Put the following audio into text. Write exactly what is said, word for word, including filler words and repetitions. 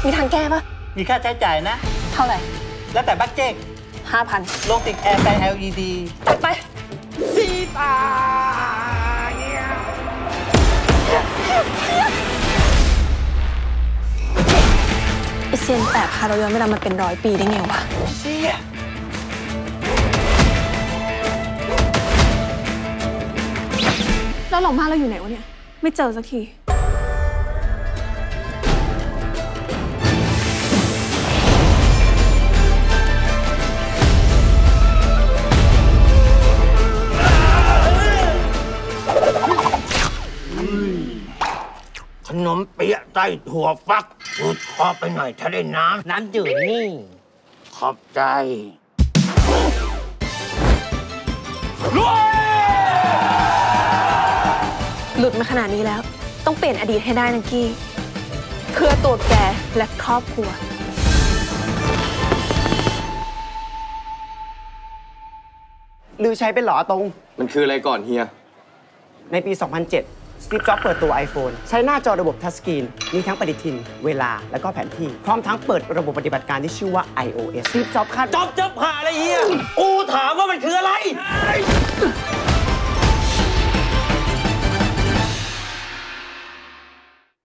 มีทางแก้ปะมีค่าใช้จ่ายนะเท่าไหร่แล้วแต่บัคเจ็ตห้าพันโลติกแอร์ไฟ แอล อี ดีจัดไปซีตาเนี่ยไอเซียนแปะพาเราย้อนเวลามาเป็นร้อยปีได้ไงวะเชี่ยแล้วหลงมาเราอยู่ไหนวะเนี่ยไม่เจอสักทีขนมเปี๊ยะไส้ถั่วฟักจืดคอไปหน่อยถ้าได้น้ำน้ำจืดนี่ขอบใจหลุดมาขนาดนี้แล้วต้องเปลี่ยนอดีตให้ได้นะกี้เพื่อตัวแกและครอบครัวลือใช้เป็นหรอตรงมันคืออะไรก่อนเฮียในปี สองพันเจ็ด สตีฟ จ็อบส์เปิดตัว iPhone ใช้หน้าจอระบบทัชสกรีนมีทั้งปฏิทินเวลาและก็แผนที่พร้อมทั้งเปิดระบบปฏิบัติการที่ชื่อว่า iOS สตีฟ จ็อบส์คาดจ๊อบจ๊อบหาอะไรเฮียกูถามว่ามันคืออะไร